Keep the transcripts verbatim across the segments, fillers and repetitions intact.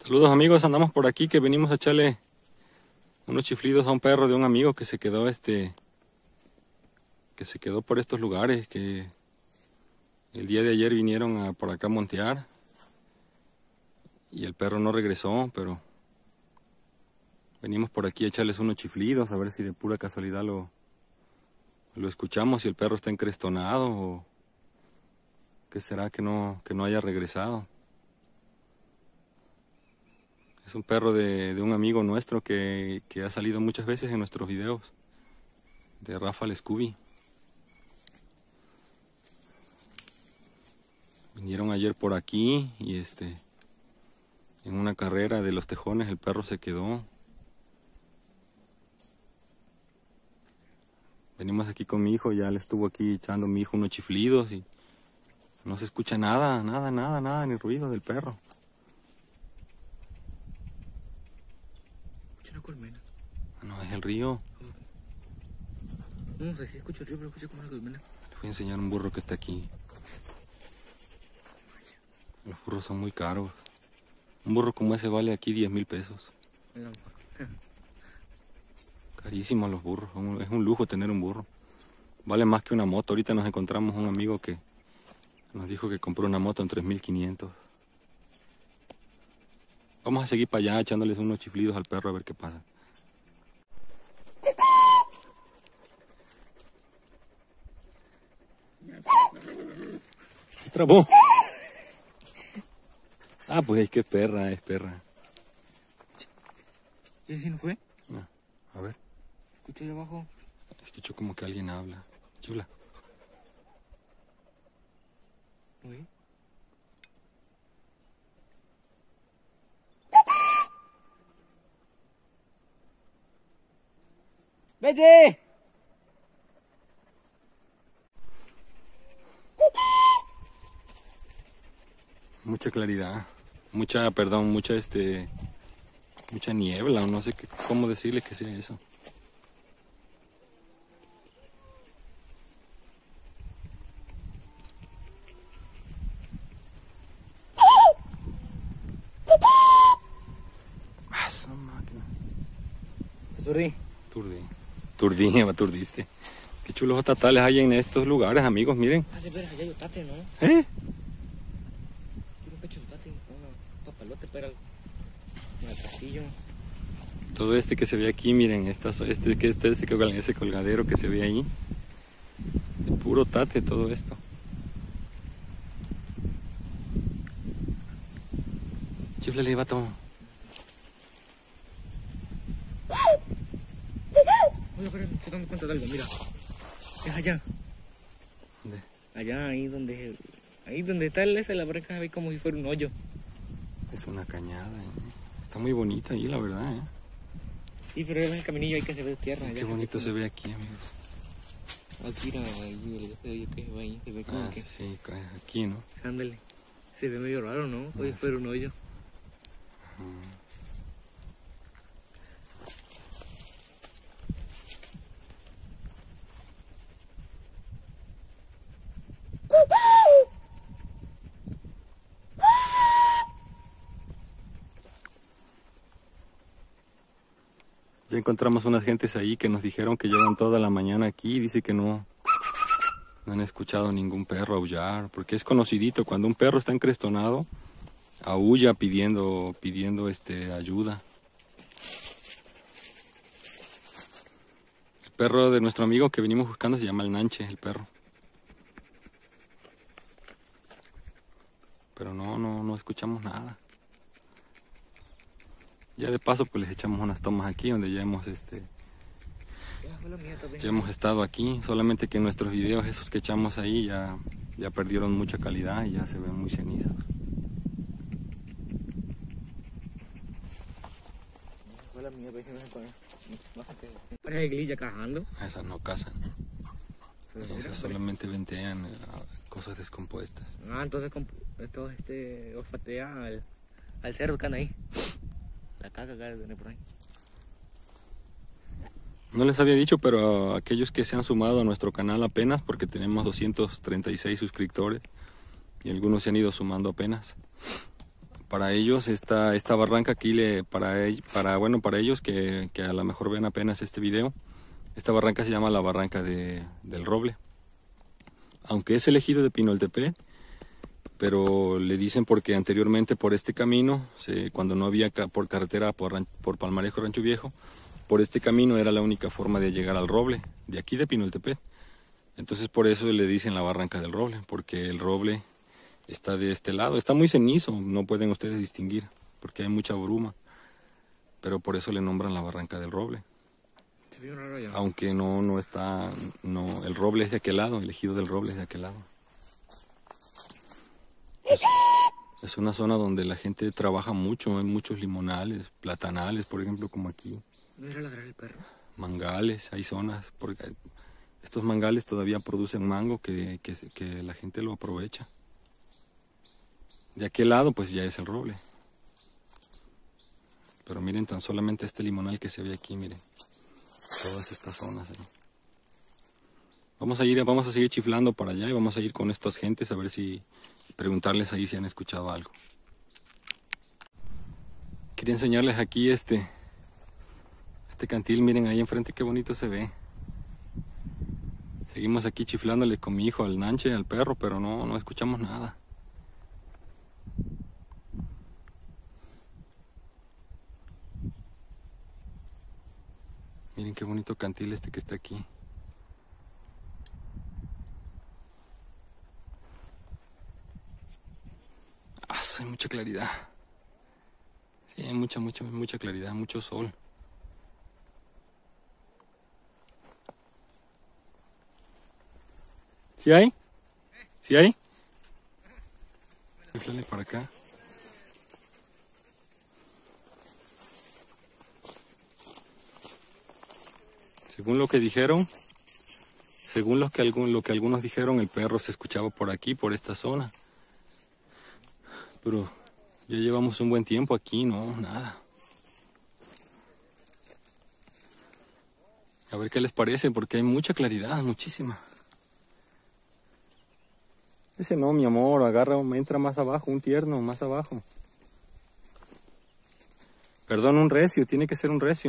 Saludos amigos, andamos por aquí que venimos a echarle unos chiflidos a un perro de un amigo que se quedó este que se quedó por estos lugares, que el día de ayer vinieron a, por acá a montear y el perro no regresó, pero venimos por aquí a echarles unos chiflidos a ver si de pura casualidad lo, lo escuchamos, si el perro está encrestonado o qué será que no, que no haya regresado. Es un perro de, de un amigo nuestro que, que ha salido muchas veces en nuestros videos, de Rafa el Scooby. Vinieron ayer por aquí y este, en una carrera de los tejones el perro se quedó. Venimos aquí con mi hijo, ya le estuvo aquí echando mi hijo unos chiflidos y no se escucha nada, nada, nada, nada, ni ruido del perro. Una colmena. No, es el río. No, recién escucho el río, pero escucho como una colmena. Les voy a enseñar un burro que está aquí. Los burros son muy caros. Un burro como ese vale aquí diez mil pesos. No. Carísimos los burros. Es un lujo tener un burro. Vale más que una moto. Ahorita nos encontramos un amigo que nos dijo que compró una moto en tres mil quinientos. Vamos a seguir para allá echándoles unos chiflidos al perro a ver qué pasa. Se trabó. Ah, pues es que es perra, es perra. ¿Y si no fue? No, a ver. Escucho ahí abajo. Escucho como que alguien habla. Chula. ¿Oí? ¡Vete! Mucha claridad, mucha, perdón, mucha este, mucha niebla, o no sé qué, cómo decirle que sea eso. Ah, esa máquina. Sorry. Turdí, turdí, me aturdiste. Qué chulos estatales hay en estos lugares, amigos, miren. Ah, de veras, allá hay otate, ¿no? ¿Eh? Quiero un cacho de otate, un papalote para el, en el castillo. Todo este que se ve aquí, miren, estas, este, que este, ese, colga- ese colgadero que se ve ahí. Es puro tate todo esto. Chiflale, vato. Oye, pero me estoy dando cuenta de algo, mira. Es allá. ¿Dónde? Allá, ahí donde... Ahí donde está el, esa, la breca, se ve como si fuera un hoyo. Es una cañada, ¿eh? Está muy bonita ahí, la verdad, ¿eh? Sí, pero es el caminillo ahí que se ve tierra. Qué allá, bonito así se como- ve aquí, amigos. Ah, mira, ahí, el ese hoyo que se ve ahí, se ve como Ah, que... sí, sí, cae aquí, ¿no? Ándale. Se ve medio raro, ¿no? Oye, Ah, fuera un hoyo. Ya encontramos unas gentes ahí que nos dijeron que llevan toda la mañana aquí y dice que no, no han escuchado ningún perro aullar, porque es conocidito, cuando un perro está encrestonado, aúlla pidiendo, pidiendo este, ayuda. El perro de nuestro amigo que venimos buscando se llama el Nanche, el perro. Pero no, no, no escuchamos nada. Ya de paso pues les echamos unas tomas aquí donde ya hemos este Ya fue la mía también. ya hemos estado aquí, solamente que nuestros videos esos que echamos ahí ya, ya perdieron mucha calidad y ya se ven muy cenizas. Fue la mía, pero no se puede. No sé qué. Parece grilla cajando. Esas no cazan, esas solamente ventean eh, cosas descompuestas. Ah, entonces comp- esto este olfatea al, al cerdo que anda ahí. La caca que tiene por ahí. No les había dicho, pero a aquellos que se han sumado a nuestro canal apenas, porque tenemos doscientos treinta y seis suscriptores y algunos se han ido sumando apenas. para ellos esta, esta barranca aquí, le, para, para, bueno, para ellos que, que a lo mejor ven apenas este video, esta barranca se llama la barranca de, del Roble. Aunque es el ejido de Pinoltepec, pero le dicen porque anteriormente por este camino, se, cuando no había ca por carretera por, por Palmarejo, Rancho Viejo, por este camino era la única forma de llegar al Roble, de aquí de Pinoltepec. Entonces por eso le dicen la barranca del Roble, porque el Roble está de este lado, está muy cenizo, no pueden ustedes distinguir, porque hay mucha bruma, pero por eso le nombran la barranca del Roble. Se ve raro ya. Aunque no, no está, no, el Roble es de aquel lado, el ejido del Roble es de aquel lado. Es, es una zona donde la gente trabaja mucho, hay muchos limonales, platanales, por ejemplo, como aquí. ¿No era ladrar el perro? Mangales, hay zonas, porque estos mangales todavía producen mango que, que, que la gente lo aprovecha. De aquel lado pues ya es el Roble. Pero miren tan solamente este limonal que se ve aquí, miren. Todas estas zonas. ¿eh? Vamos a ir, vamos a seguir chiflando para allá y vamos a ir con estas gentes a ver si, preguntarles ahí si han escuchado algo. Quería enseñarles aquí este, este cantil, miren ahí enfrente qué bonito se ve. Seguimos aquí chiflándole con mi hijo al Nanche, al perro, pero no, no escuchamos nada. Miren qué bonito cantil este que está aquí. Ah, hay mucha claridad. Sí, hay mucha, mucha, mucha claridad, mucho sol. ¿Sí hay? ¿Sí hay? Dale para acá. Según lo que dijeron, según lo que, algún, lo que algunos dijeron, el perro se escuchaba por aquí, por esta zona. Pero ya llevamos un buen tiempo aquí, no, nada. A ver qué les parece, porque hay mucha claridad, muchísima. Ese no, mi amor, agarra, entra más abajo, un tierno, más abajo. Perdón, un recio, tiene que ser un recio.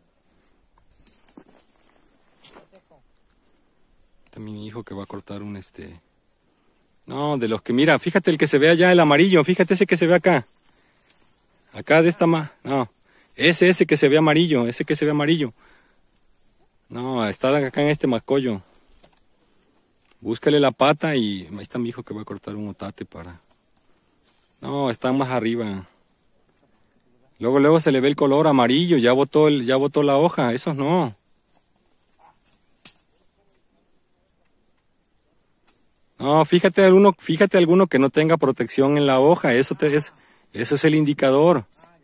Está mi hijo que va a cortar un este... No, de los que, mira, fíjate el que se ve allá, el amarillo, fíjate ese que se ve acá. Acá de esta más, no. Ese, ese que se ve amarillo, ese que se ve amarillo. No, está acá en este mascollo. Búscale la pata y ahí está mi hijo que va a cortar un otate para... No, están más arriba. Luego, luego se le ve el color amarillo, ya botó, el, ya botó la hoja, esos no. No, fíjate alguno, fíjate alguno que no tenga protección en la hoja, eso, te, es, eso es el indicador.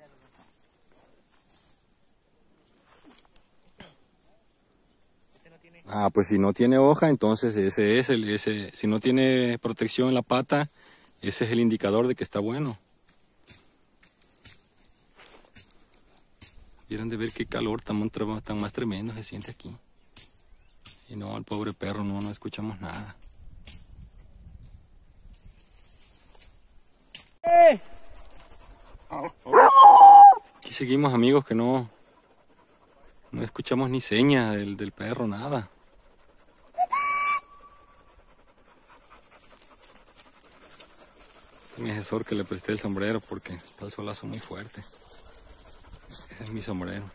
Ah, pues si no tiene hoja, entonces ese es el, ese, si no tiene protección en la pata, ese es el indicador de que está bueno. Vieron de ver qué calor tan, tan más tremendo se siente aquí. Y no, al pobre perro, no, no escuchamos nada. Aquí seguimos, amigos, que no, no escuchamos ni señas del, del perro, nada. Mi asesor que le presté el sombrero porque está el solazo muy fuerte. Ese es mi sombrero.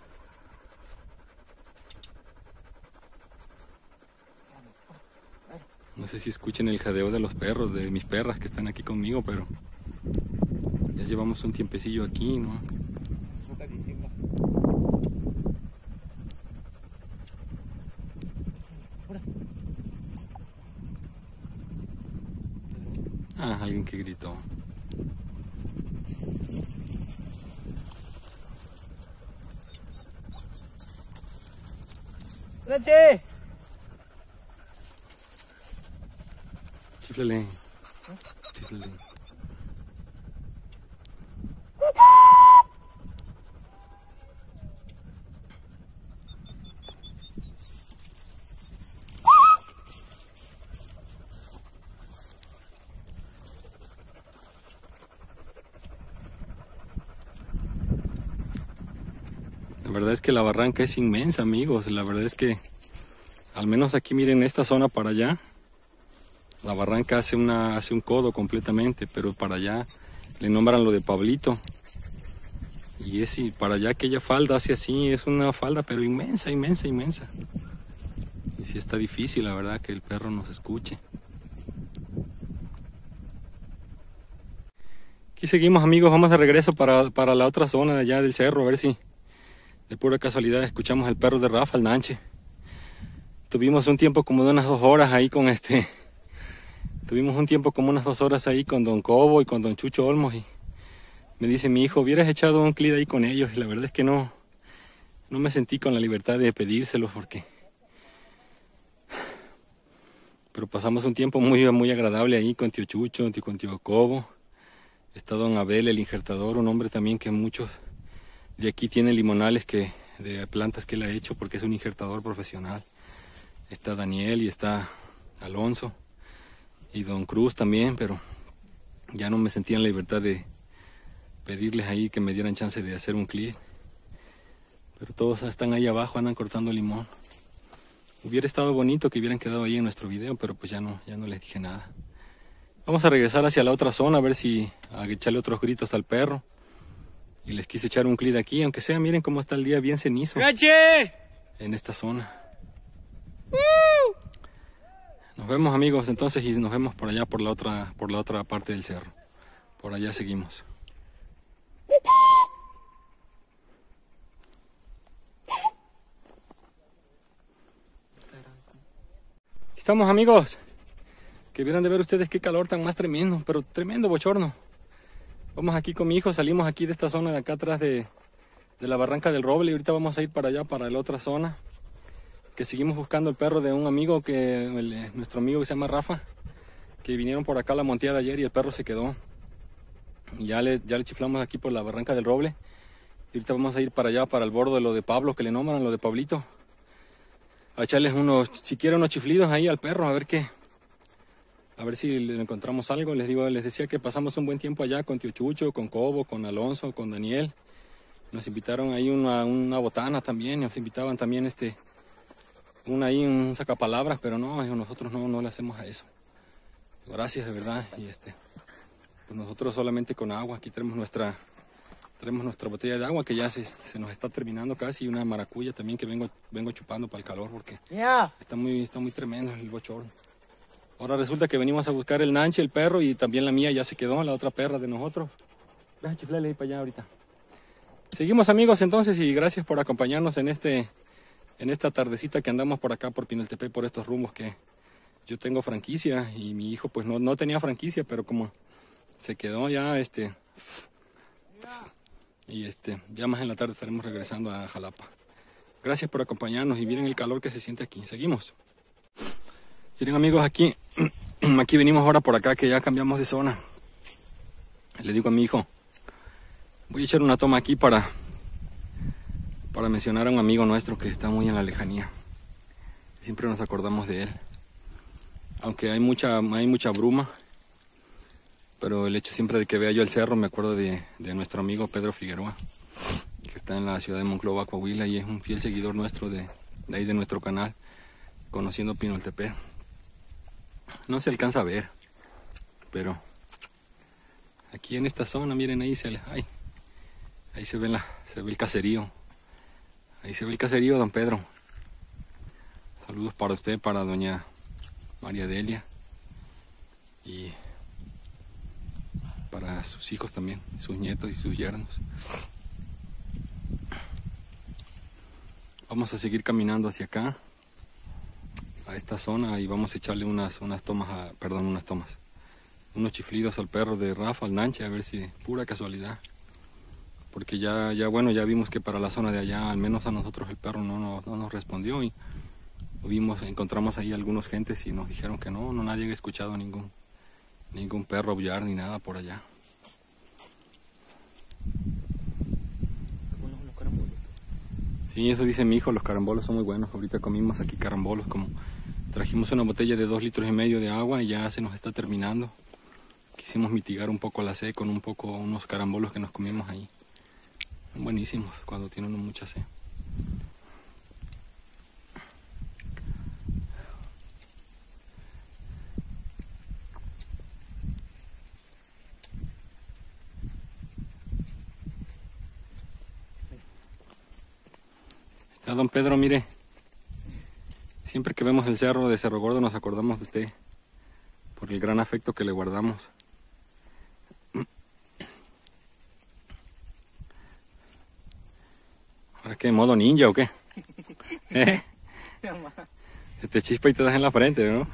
No sé si escuchen el jadeo de los perros, de mis perras que están aquí conmigo, pero ya llevamos un tiempecillo aquí, ¿no? Ah, alguien que gritó. ¡Leche! Chiflale. Chiflale. La verdad es que la barranca es inmensa, amigos. La verdad es que, al menos aquí miren esta zona para allá, la barranca hace, una, hace un codo completamente, pero para allá le nombran lo de Pablito. Y es y para allá aquella falda hace así, es una falda pero inmensa, inmensa, inmensa. Y sí está difícil, la verdad, que el perro nos escuche. Aquí seguimos, amigos, vamos de regreso para, para la otra zona de allá del cerro, a ver si de pura casualidad escuchamos el perro de Rafa, el Nanche. Tuvimos un tiempo como de unas dos horas ahí con este... Tuvimos un tiempo como unas dos horas ahí con Don Cobo y con Don Chucho Olmos y me dice mi hijo, hubieras echado un clip ahí con ellos. Y la verdad es que no, no me sentí con la libertad de pedírselos porque... Pero pasamos un tiempo muy, muy agradable ahí con tío Chucho, con tío Cobo. Está Don Abel, el injertador, un hombre también que muchos de aquí tienen limonales que, de plantas que él ha hecho porque es un injertador profesional. Está Daniel y está Alonso. Y Don Cruz también, pero ya no me sentía en la libertad de pedirles ahí que me dieran chance de hacer un clip. Pero todos están ahí abajo, andan cortando limón. Hubiera estado bonito que hubieran quedado ahí en nuestro video, pero pues ya no, ya no les dije nada. Vamos a regresar hacia la otra zona, a ver si a echarle otros gritos al perro. Y les quise echar un clip de aquí, aunque sea, miren cómo está el día bien cenizo. ¡Gache! En esta zona. Nos vemos, amigos, entonces, y nos vemos por allá, por la otra, por la otra parte del cerro. Por allá seguimos. Estamos, amigos. Que vieran de ver ustedes qué calor tan más tremendo, pero tremendo bochorno. Vamos aquí con mi hijo, salimos aquí de esta zona de acá atrás de, de la barranca del Roble y ahorita vamos a ir para allá, para la otra zona. Que seguimos buscando el perro de un amigo, que el, nuestro amigo que se llama Rafa, que vinieron por acá a la monteada ayer y el perro se quedó. Y ya le, ya le chiflamos aquí por la barranca del Roble. Y ahorita vamos a ir para allá, para el bordo de lo de Pablo, que le nombran lo de Pablito. A echarles unos, siquiera unos chiflidos ahí al perro, a ver qué. A ver si le encontramos algo. Les digo, les decía que pasamos un buen tiempo allá con tío Chucho, con Cobo, con Alonso, con Daniel. Nos invitaron ahí una, una botana también, nos invitaban también este... Una ahí, un sacapalabras, pero no, nosotros no, no le hacemos a eso. Gracias, de verdad. Y este, pues nosotros solamente con agua. Aquí tenemos nuestra, tenemos nuestra botella de agua que ya se, se nos está terminando casi. Y una maracuya también que vengo, vengo chupando para el calor porque Yeah. está muy, está muy tremendo el bochorno. Ahora resulta que venimos a buscar el Nanche, el perro, y también la mía ya se quedó, la otra perra de nosotros. Deja chiflarle ahí para allá ahorita. Seguimos, amigos, entonces, y gracias por acompañarnos en este... En esta tardecita que andamos por acá por Pinaltepec, por estos rumbos que yo tengo franquicia y mi hijo pues no, no tenía franquicia, pero como se quedó ya este y este ya más en la tarde estaremos regresando a Jalapa. Gracias por acompañarnos y miren el calor que se siente aquí. Seguimos. Miren, amigos, aquí aquí venimos ahora por acá que ya cambiamos de zona. Le digo a mi hijo, voy a echar una toma aquí para para mencionar a un amigo nuestro que está muy en la lejanía. Siempre nos acordamos de él. Aunque hay mucha, hay mucha bruma, pero el hecho siempre de que vea yo el cerro, me acuerdo de, de nuestro amigo Pedro Figueroa, que está en la ciudad de Monclova, Coahuila, y es un fiel seguidor nuestro de, de ahí de nuestro canal, Conociendo Pinoltepec. No se alcanza a ver, pero aquí en esta zona, miren, ahí se, ay, ahí se ve, la, se ve el caserío. Ahí se ve el caserío, don Pedro. Saludos para usted, para doña María Delia. Y para sus hijos también, sus nietos y sus yernos. Vamos a seguir caminando hacia acá, a esta zona, y vamos a echarle unas, unas tomas, a, perdón, unas tomas. Unos chiflidos al perro de Rafa, al Nanche, a ver si pura casualidad. Porque ya, ya bueno, ya vimos que para la zona de allá, al menos a nosotros el perro no, no, no nos respondió y vimos, encontramos ahí algunos gentes y nos dijeron que no, no nadie había escuchado ningún, ningún perro aullar ni nada por allá. Sí, eso dice mi hijo, los carambolos son muy buenos. Ahorita comimos aquí carambolos, como trajimos una botella de dos litros y medio de agua y ya se nos está terminando. Quisimos mitigar un poco la sed con un poco, unos carambolos que nos comimos ahí. Son buenísimos cuando tienen mucha sed. Ya, don Pedro, mire, siempre que vemos el cerro de Cerro Gordo nos acordamos de usted por el gran afecto que le guardamos. ¿Ahora qué? ¿Modo ninja o qué? ¿Eh? Se te chispa y te das en la frente, ¿no?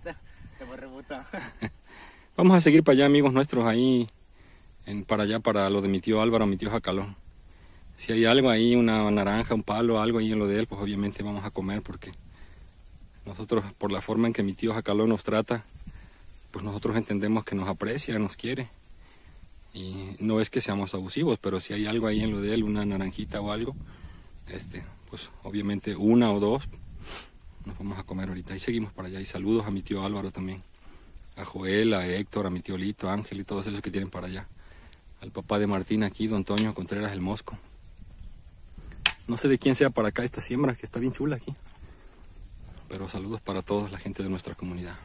Vamos a seguir para allá, amigos nuestros, ahí, en, para allá, para lo de mi tío Álvaro, mi tío Jacalón. Si hay algo ahí, una naranja, un palo, algo ahí en lo de él, pues obviamente vamos a comer, porque nosotros, por la forma en que mi tío Jacalón nos trata, pues nosotros entendemos que nos aprecia, nos quiere. Y no es que seamos abusivos, pero si hay algo ahí en lo de él, una naranjita o algo, este, pues obviamente una o dos, nos vamos a comer ahorita. Y seguimos para allá. Y saludos a mi tío Álvaro también. A Joel, a Héctor, a mi tío Lito, a Ángel y todos esos que tienen para allá. Al papá de Martín aquí, don Toño Contreras el Mosco. No sé de quién sea para acá esta siembra, que está bien chula aquí. Pero saludos para toda la gente de nuestra comunidad.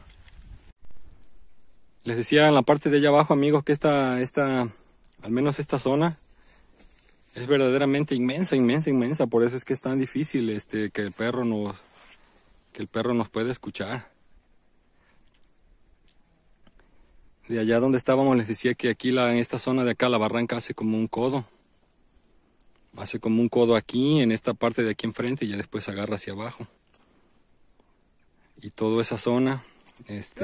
Les decía en la parte de allá abajo, amigos, que esta, esta, al menos esta zona, es verdaderamente inmensa, inmensa, inmensa. Por eso es que es tan difícil este, que el perro nos, que el perro nos pueda escuchar. De allá donde estábamos les decía que aquí la, en esta zona de acá la barranca hace como un codo. Hace como un codo aquí, en esta parte de aquí enfrente, y ya después agarra hacia abajo. Y toda esa zona, este,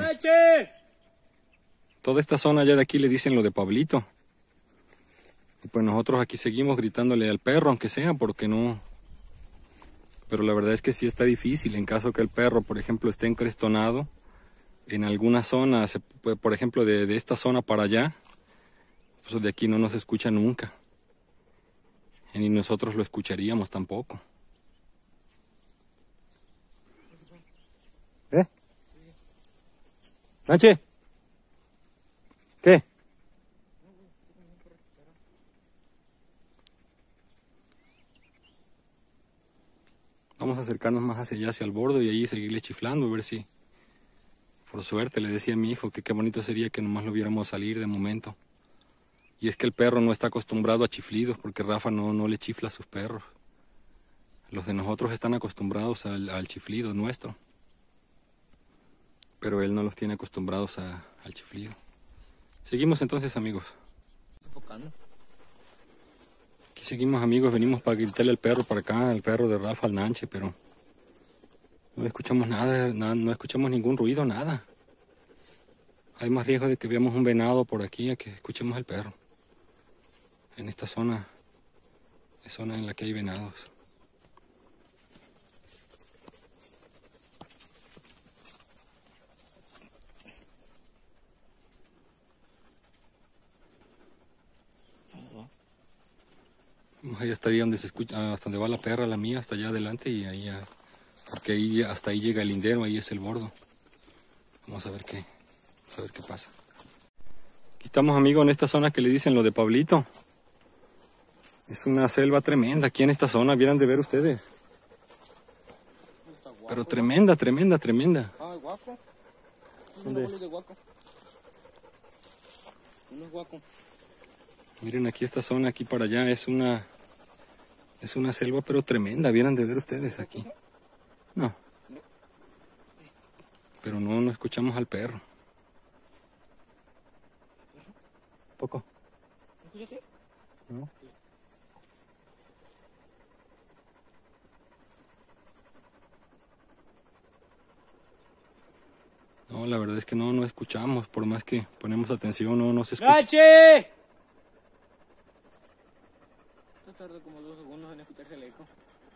toda esta zona ya de aquí le dicen lo de Pablito. Y pues nosotros aquí seguimos gritándole al perro, aunque sea, porque no... Pero la verdad es que sí está difícil en caso que el perro, por ejemplo, esté encrestonado. En alguna zona, por ejemplo, de, de esta zona para allá, pues de aquí no nos escucha nunca. Y ni nosotros lo escucharíamos tampoco. ¿Eh? ¿Nache? ¿Qué? Vamos a acercarnos más hacia allá, hacia el bordo, y ahí seguirle chiflando, a ver si... Por suerte, le decía a mi hijo que qué bonito sería que nomás lo viéramos salir de momento. Y es que el perro no está acostumbrado a chiflidos, porque Rafa no, no le chifla a sus perros. Los de nosotros están acostumbrados al, al chiflido nuestro. Pero él no los tiene acostumbrados a, al chiflido. Seguimos entonces, amigos. Sofocando. Aquí seguimos, amigos. Venimos para gritarle al perro para acá, al perro de Rafa, al Nanche, pero... No escuchamos nada, nada, no escuchamos ningún ruido, nada. Hay más riesgo de que veamos un venado por aquí a que escuchemos el perro. En esta zona, es zona en la que hay venados. Vamos ahí hasta ahí donde se escucha, hasta donde va la perra, la mía, hasta allá adelante, y ahí ya, porque ahí hasta ahí llega el lindero, ahí es el bordo. Vamos a ver qué, vamos a ver qué pasa. Aquí estamos, amigos, en esta zona que le dicen lo de Pablito. Es una selva tremenda aquí en esta zona, vieran de ver ustedes. Pero tremenda, tremenda, tremenda. Ah, el guaco. ¿Dónde es? Unos de guaco. Unos guacos. Miren aquí esta zona, aquí para allá, es una... Es una selva pero tremenda, vieran de ver ustedes aquí. No. Pero no, no escuchamos al perro. ¿Poco? ¿Escuchaste? No. No, la verdad es que no, no escuchamos, por más que ponemos atención, no, no se escucha. ¡Gache! Esto tarda como dos segundos en escucharse el eco.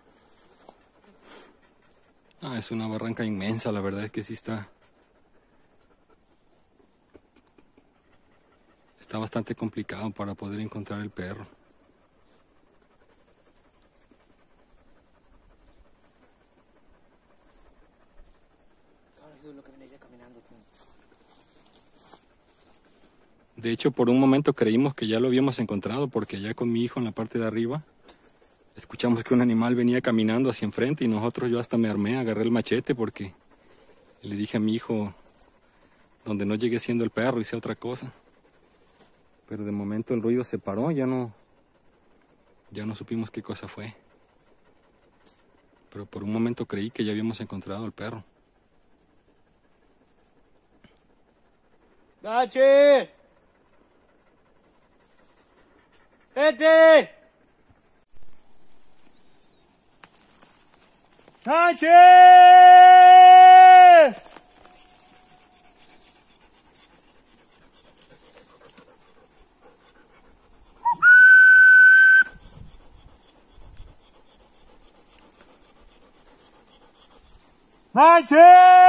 Ah, es una barranca inmensa, la verdad es que sí está... Está bastante complicado para poder encontrar el perro. Ahora es lo que viene ya caminando. De hecho, por un momento creímos que ya lo habíamos encontrado, porque allá con mi hijo en la parte de arriba escuchamos que un animal venía caminando hacia enfrente y nosotros, yo hasta me armé, agarré el machete porque le dije a mi hijo, donde no llegue siendo el perro, hice otra cosa. Pero de momento el ruido se paró, ya no, ya no supimos qué cosa fue. Pero por un momento creí que ya habíamos encontrado al perro. ¡Nache! ¡Vete! ¡Nache! ¡Nache!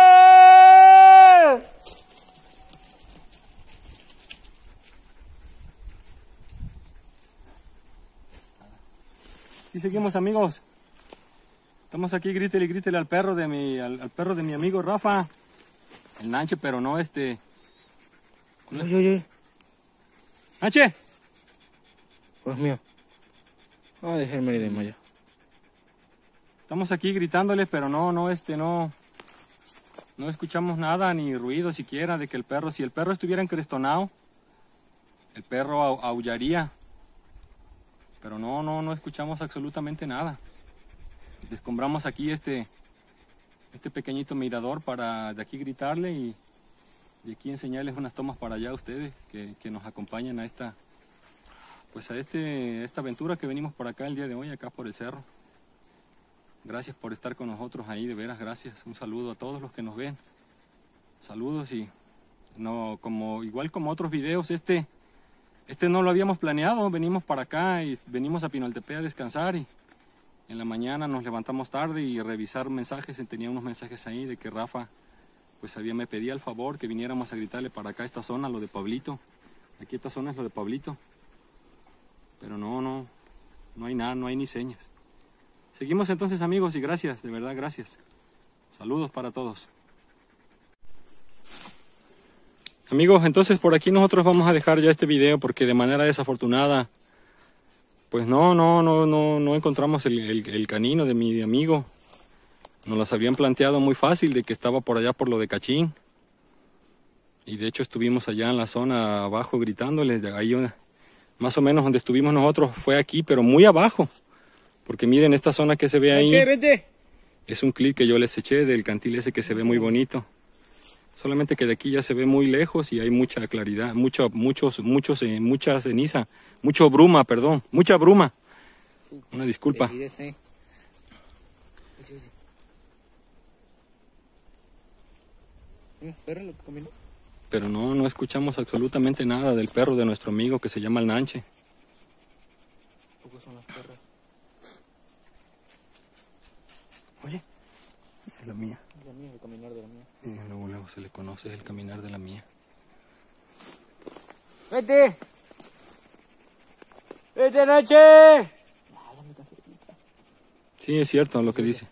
Y seguimos, amigos. Estamos aquí, grítele, grítele al perro de mi, al, al perro de mi amigo Rafa. El Nanche, pero no este. Oye, oye. ¡Nanche! Dios mío. Voy a dejarme de malla. Estamos aquí gritándole, pero no, no, este, no. No escuchamos nada, ni ruido siquiera de que el perro, si el perro estuviera encrestonado, el perro au- aullaría. Pero no, no, no escuchamos absolutamente nada. Descombramos aquí este, este pequeñito mirador para de aquí gritarle y de aquí enseñarles unas tomas para allá a ustedes que, que nos acompañan a esta, pues a este, esta aventura que venimos por acá el día de hoy, acá por el cerro. Gracias por estar con nosotros ahí, de veras, gracias. Un saludo a todos los que nos ven. Saludos y no, como, igual como otros videos, este, este no lo habíamos planeado. Venimos para acá y venimos a Pinoltepec a descansar y en la mañana nos levantamos tarde y revisar mensajes. Tenía unos mensajes ahí de que Rafa, pues había, me pedía el favor que viniéramos a gritarle para acá, esta zona, lo de Pablito. Aquí esta zona es lo de Pablito. Pero no, no, no hay nada, no hay ni señas. Seguimos entonces, amigos, y gracias, de verdad, gracias. Saludos para todos. Amigos, entonces por aquí nosotros vamos a dejar ya este video porque de manera desafortunada, pues no, no, no, no, no encontramos el, el, el canino de mi amigo. Nos las habían planteado muy fácil de que estaba por allá por lo de Cachín. Y de hecho estuvimos allá en la zona abajo gritándole, de ahí una, más o menos donde estuvimos nosotros fue aquí, pero muy abajo. Porque miren esta zona que se ve ahí, Nache, vete. es un clip que yo les eché del cantil ese que se ve muy bonito. Solamente que de aquí ya se ve muy lejos y hay mucha claridad, mucho, muchos, muchos, eh, mucha ceniza, mucho bruma, perdón, mucha bruma. Una disculpa. Pero no, no escuchamos absolutamente nada del perro de nuestro amigo que se llama el Nanche. Son las perras. Oye, es la mía. La mía, el caminar de la mía. Eh, luego, luego se le conoce, es el caminar de la mía. ¡Vete! ¡Vete, Nache! Sí, es cierto lo que dice.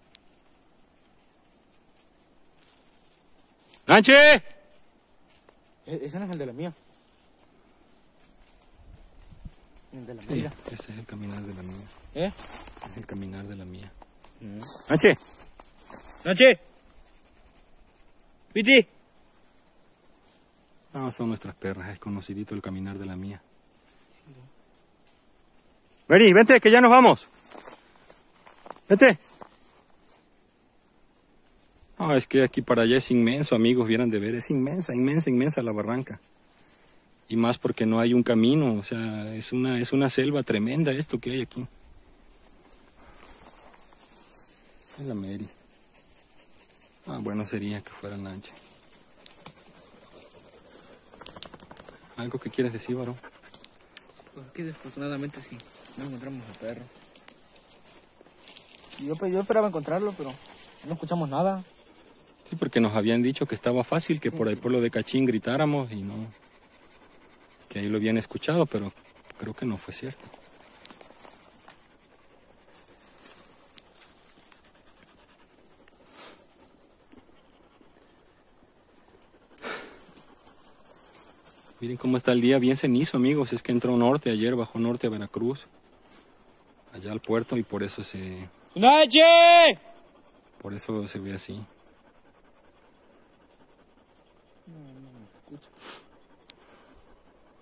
¡Nanche! Ese no es el de la mía. El de la Sí, mía. ese es el caminar de la mía. ¿Eh? Es el caminar de la mía. Mm. ¡Nanche! ¡Nache! ¡Viti! No, son nuestras perras, es conocidito el caminar de la mía. Vení, vente, que ya nos vamos. Vente. No, es que aquí para allá es inmenso, amigos, vieran de ver, es inmensa, inmensa, inmensa la barranca. Y más porque no hay un camino, o sea, es una, es una selva tremenda esto que hay aquí. Es la Mary. Ah, bueno sería que fuera Nanche. ¿Algo que quieres decir, varón? Porque desafortunadamente sí, no encontramos al perro. Yo, yo esperaba encontrarlo, pero no escuchamos nada. Sí, porque nos habían dicho que estaba fácil, que por ahí por lo de Cachín gritáramos y no... Que ahí lo habían escuchado, pero creo que no fue cierto. Miren cómo está el día, bien cenizo, amigos. Es que entró norte ayer, bajó norte a Veracruz. Allá al puerto y por eso se... ¡Nache! Por eso se ve así.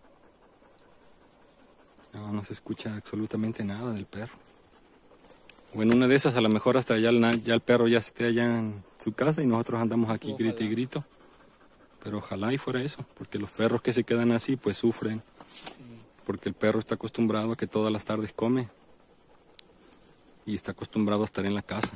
No, no se escucha absolutamente nada del perro. O en una de esas a lo mejor hasta ya el, ya el perro ya esté allá en su casa y nosotros andamos aquí Ojalá. grito y grito. Pero ojalá y fuera eso, porque los perros que se quedan así pues sufren. Porque el perro está acostumbrado a que todas las tardes come. Y está acostumbrado a estar en la casa.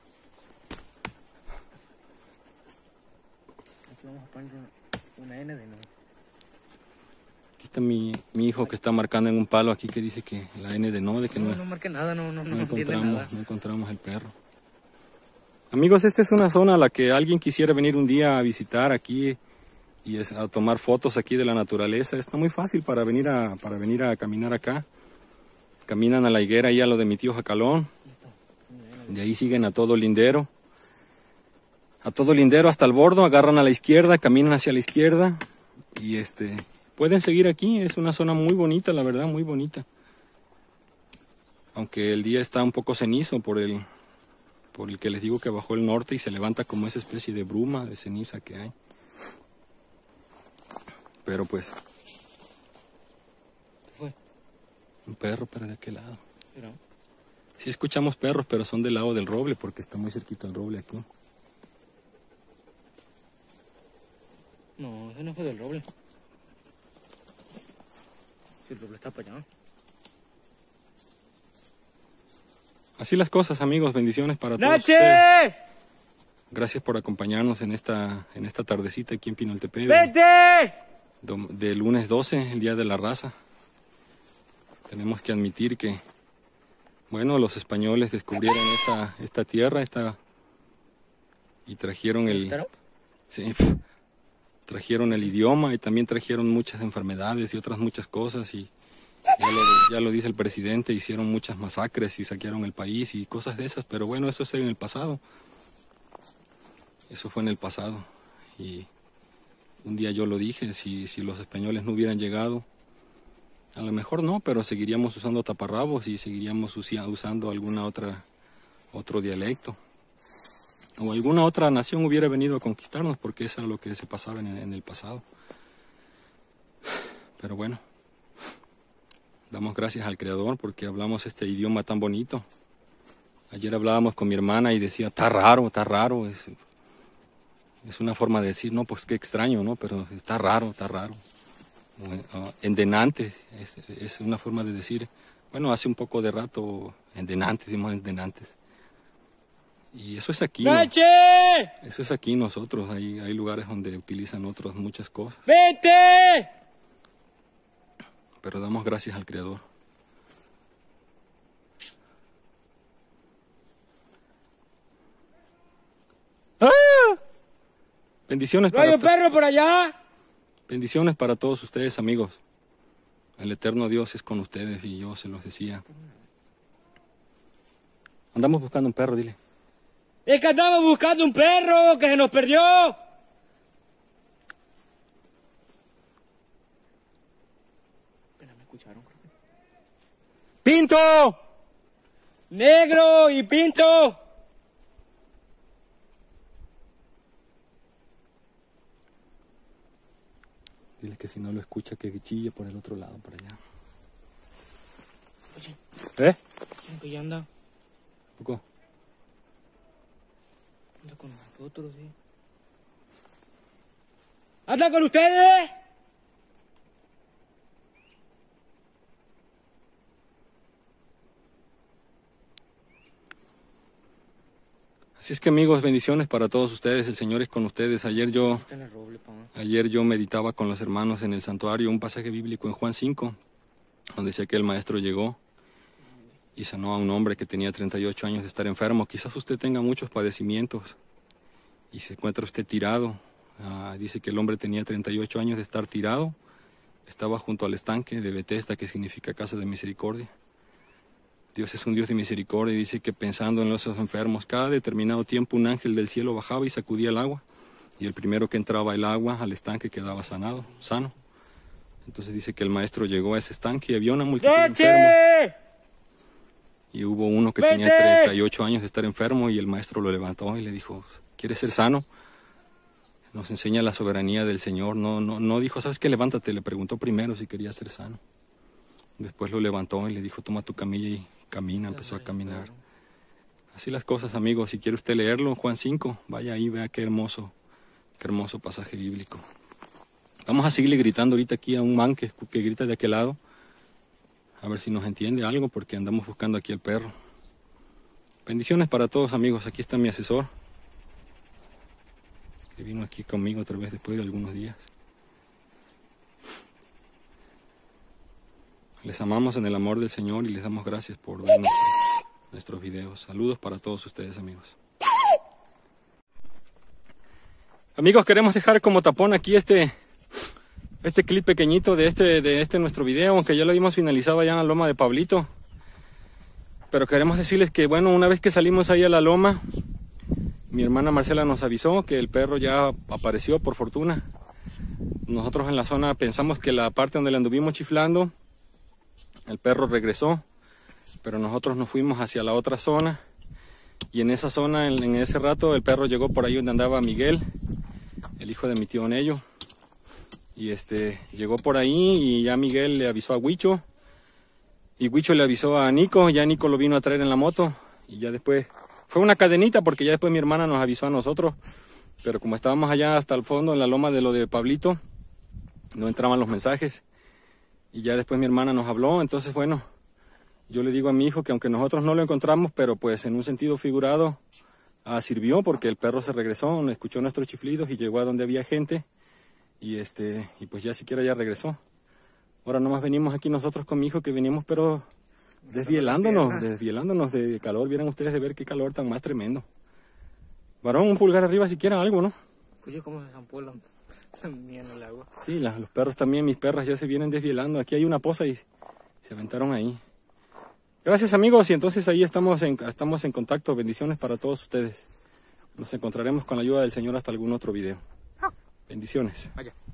Aquí vamos a poner una, una N de no. Aquí está mi, mi hijo que está marcando en un palo aquí que dice que la N de no, de que no, No, no marque nada, no, no, no no entiende nada. encontramos, no encontramos el perro. Amigos, esta es una zona a la que alguien quisiera venir un día a visitar aquí y es, a tomar fotos aquí de la naturaleza. Está muy fácil para venir a, para venir a caminar acá. Caminan a la higuera ahí a lo de mi tío Jacalón. De ahí siguen a todo Lindero. A todo Lindero hasta el bordo, agarran a la izquierda, caminan hacia la izquierda. Y este, pueden seguir aquí, es una zona muy bonita, la verdad, muy bonita. Aunque el día está un poco cenizo por el, por el que les digo que bajó el norte y se levanta como esa especie de bruma, de ceniza que hay. Pero pues... ¿Qué fue? Un perro, pero de aquel lado. Pero... Sí escuchamos perros, pero son del lado del roble, porque está muy cerquita el roble aquí. No, ese no fue del roble. Si el roble está para allá. Así las cosas, amigos, bendiciones para todos ¡Nache! ustedes. Gracias por acompañarnos en esta, en esta tardecita aquí en Pinoltepec. ¡Vete! De lunes doce, el Día de la Raza. Tenemos que admitir que, bueno, los españoles descubrieron esta, esta tierra, esta, y trajeron el, sí, trajeron el idioma y también trajeron muchas enfermedades y otras muchas cosas y ya lo, ya lo dice el presidente, hicieron muchas masacres y saquearon el país y cosas de esas, pero bueno, eso es en el pasado. Eso fue en el pasado y un día yo lo dije, si, si los españoles no hubieran llegado, a lo mejor no, pero seguiríamos usando taparrabos y seguiríamos usando alguna otra, otro dialecto. O alguna otra nación hubiera venido a conquistarnos porque eso era lo que se pasaba en, en el pasado. Pero bueno, damos gracias al Creador porque hablamos este idioma tan bonito. Ayer hablábamos con mi hermana y decía, está raro, está raro. Es, es una forma de decir, no, pues qué extraño, ¿no? Pero está raro, está raro. Uh, endenante, es, es una forma de decir, bueno, hace un poco de rato, endenantes, decimos endenantes. Y eso es aquí, ¿no? Eso es aquí nosotros, hay, hay lugares donde utilizan otros muchas cosas. ¡Vete! Pero damos gracias al Creador. ¡Ah! Bendiciones para ¡Hay un perro por allá! Bendiciones para todos ustedes, amigos. El eterno Dios es con ustedes y yo se los decía. Andamos buscando un perro, dile. Es que andamos buscando un perro que se nos perdió. Espera, me escucharon. ¡Pinto! ¡Negro y Pinto! Dile que si no lo escucha que chille por el otro lado, por allá. Oye. ¿Eh? ¿Quién que ya anda? ¿Poco? Anda con nosotros, sí. ¿Anda con ustedes? Así es que, amigos, bendiciones para todos ustedes. El Señor es con ustedes. Ayer yo, ayer yo meditaba con los hermanos en el santuario un pasaje bíblico en Juan cinco, donde decía que el maestro llegó y sanó a un hombre que tenía treinta y ocho años de estar enfermo. Quizás usted tenga muchos padecimientos y se encuentra usted tirado. Uh, dice que el hombre tenía treinta y ocho años de estar tirado. Estaba junto al estanque de Betesda, que significa casa de misericordia. Dios es un Dios de misericordia y dice que pensando en los enfermos, cada determinado tiempo un ángel del cielo bajaba y sacudía el agua. Y el primero que entraba el agua al estanque quedaba sanado, sano. Entonces dice que el maestro llegó a ese estanque y había una multitud de enfermos. Y hubo uno que tenía treinta y ocho años de estar enfermo y el maestro lo levantó y le dijo, ¿quieres ser sano? Nos enseña la soberanía del Señor. No, no, no dijo, ¿sabes qué? Levántate. Le preguntó primero si quería ser sano. Después lo levantó y le dijo, toma tu camilla y camina. Empezó a caminar. Así las cosas, amigos. Si quiere usted leerlo, Juan cinco, vaya ahí, vea qué hermoso, qué hermoso pasaje bíblico. Vamos a seguirle gritando ahorita aquí a un man que, que grita de aquel lado. A ver si nos entiende algo, porque andamos buscando aquí al perro. Bendiciones para todos, amigos. Aquí está mi asesor, que vino aquí conmigo otra vez después de algunos días. Les amamos en el amor del Señor y les damos gracias por ver nuestros, nuestros videos. Saludos para todos ustedes, amigos. Amigos, queremos dejar como tapón aquí este, este clip pequeñito de este, de este nuestro video, aunque ya lo habíamos finalizado allá en la loma de Pablito. Pero queremos decirles que, bueno, una vez que salimos ahí a la loma, mi hermana Marcela nos avisó que el perro ya apareció, por fortuna. Nosotros en la zona pensamos que la parte donde le anduvimos chiflando, el perro regresó, pero nosotros nos fuimos hacia la otra zona. Y en esa zona, en, en ese rato, el perro llegó por ahí donde andaba Miguel, el hijo de mi tío Nello. Y este, llegó por ahí y ya Miguel le avisó a Huicho. Y Huicho le avisó a Nico, ya Nico lo vino a traer en la moto. Y ya después, fue una cadenita porque ya después mi hermana nos avisó a nosotros. Pero como estábamos allá hasta el fondo, en la loma de lo de Pablito, no entraban los mensajes. Y ya después mi hermana nos habló, entonces bueno, yo le digo a mi hijo que aunque nosotros no lo encontramos, pero pues en un sentido figurado, ah, sirvió porque el perro se regresó, escuchó nuestros chiflidos y llegó a donde había gente. Y este, y pues ya siquiera ya regresó. Ahora nomás venimos aquí nosotros con mi hijo que venimos pero desvielándonos, desvielándonos de calor. Vieran ustedes de ver qué calor tan más tremendo. Varón, un pulgar arriba si quiera algo, ¿no? Pues yo como se zampulan también en el agua. Sí, la, los perros también, mis perras ya se vienen desvielando. Aquí hay una poza y se aventaron ahí. Gracias, amigos, y entonces ahí estamos en, estamos en contacto. Bendiciones para todos ustedes. Nos encontraremos con la ayuda del Señor hasta algún otro video. Bendiciones. Vaya.